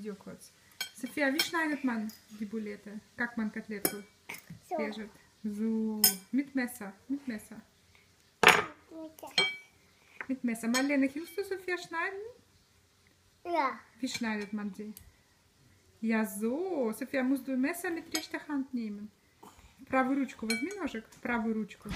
Video kurz. Sophia, wie schneidet man die Bulette? Как man Котлетку режет? So, mit Messer, mit Messer. Mit Messer. Marlene, hilfst du Sophia schneiden? Ja. Wie schneidet man sie? Ja, so. София, musst du ein Messer mit rechter Hand nehmen. Правую ручку, возьми ножик. Правую ручку.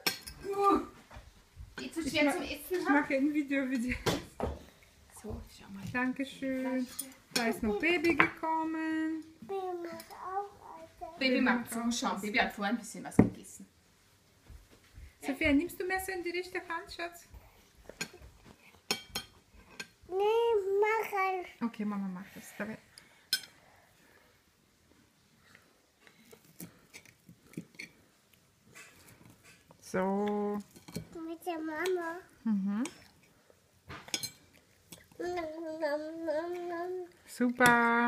Geht so schwer zum Essen. Ich mache ein Video. So, schau mal. Dankeschön. Da ist noch Baby gekommen. Baby muss auch essen. Baby mag zuschauen. Baby hat vorhin ein bisschen was gegessen. Sophia, nimmst du Messer in die rechte Hand, Schatz? Nee, mach es. Okay, Mama macht das. Давай. So. Mit der Mama. Mhm. Nom, nom, nom, nom. Super.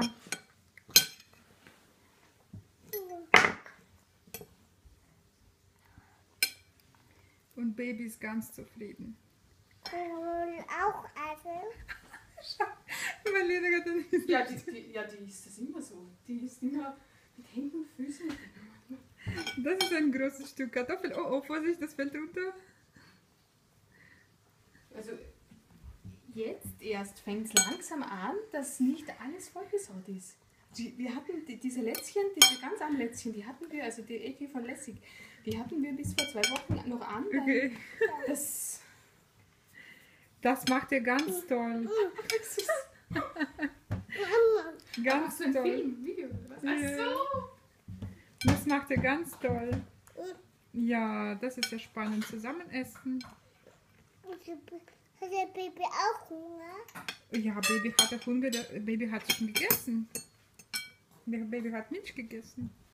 Und Baby ist ganz zufrieden. Und auch essen. Marlene hat dann Ja, die ist das immer so. Die ist immer mit Händen und Füßen. Das ist ein großes Stück Kartoffel. Oh, oh, Vorsicht, das fällt runter. Also jetzt erst fängt es langsam an, dass nicht alles vollgesaut ist. Wir hatten diese Lätzchen, diese ganz armen Lätzchen, die hatten wir, also die Ecke von Lässig, die hatten wir bis vor 2 Wochen noch an. Okay. Das macht ihr ganz toll. Ganz so ein toll. Film, Video oder was? Ach so! Das macht ihr ganz toll. Ja, das ist ja spannend. Zusammen essen. Hat der Baby auch Hunger? Ja, Baby hatte Hunger. Baby hat schon gegessen. Der Baby hat Milch gegessen.